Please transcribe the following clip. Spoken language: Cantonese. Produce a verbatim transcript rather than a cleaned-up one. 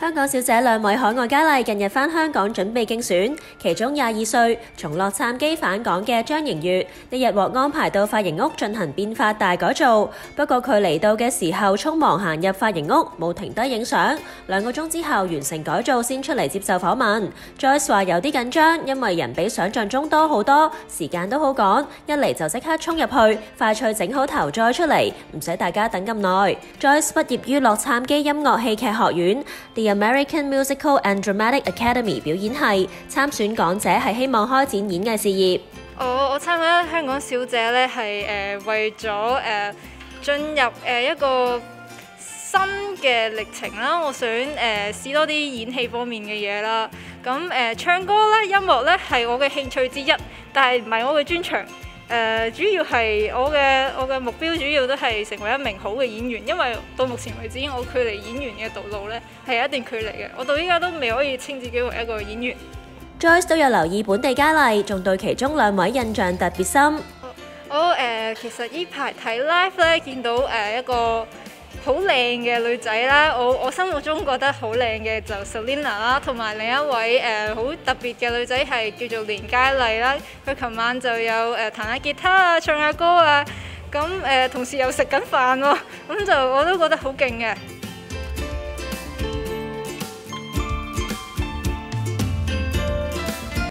香港小姐兩位海外佳麗近日返香港準備競選，其中廿二歲從洛杉磯返港嘅張盈月，呢日獲安排到髮型屋進行變髮大改造。不過佢嚟到嘅時候匆忙行入髮型屋，冇停低影相。兩個鐘之後完成改造先出嚟接受訪問。Joyce 話有啲緊張，因為人比想象中多好多，時間都好趕，一嚟就即刻衝入去，快脆整好頭再出嚟，唔使大家等咁耐。Joyce 畢業於洛杉磯音樂戲劇學院 The American Musical and Dramatic Academy 表演系，參選港姐係希望開展演藝事業。 我我參加香港小姐咧係誒為咗誒、呃、進入誒、呃、一個新嘅歷程啦，我想誒、呃、試多啲演戲方面嘅嘢啦。咁誒、呃、唱歌咧、音樂咧係我嘅興趣之一，但係唔係我嘅專長。誒、呃、主要係我嘅我嘅目標主要都係成為一名好嘅演員，因為到目前為止我距離演員嘅道路咧係有一定距離嘅，我到依家都未可以稱自己為一個演員。 Joyce 都有留意本地佳麗，仲對其中兩位印象特別深。 我誒、呃、其實依排睇 live 咧，見到誒、呃、一個好靚嘅女仔啦，我我心目中覺得好靚嘅就 Selina 啦，同埋另一位誒好、呃、特別嘅女仔係叫做連嘉麗啦。佢琴晚就有誒、呃、彈下吉他啊，唱下歌啊，咁誒、呃、同時又食緊飯喎，咁就我都覺得好勁嘅。